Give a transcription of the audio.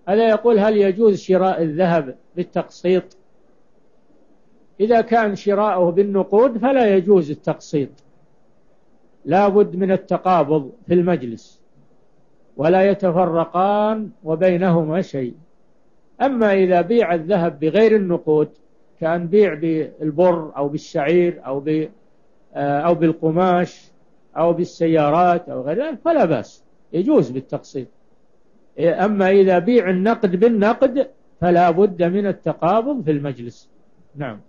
هذا يقول هل يجوز شراء الذهب بالتقسيط؟ إذا كان شراؤه بالنقود فلا يجوز التقسيط، لا بد من التقابض في المجلس، ولا يتفرقان وبينهما شيء. أما إذا بيع الذهب بغير النقود، كان بيع بالبر أو بالشعير أو بالقماش أو بالسيارات أو غير ذلك فلا بأس، يجوز بالتقسيط. أما إذا بيع النقد بالنقد فلا بد من التقابض في المجلس. نعم.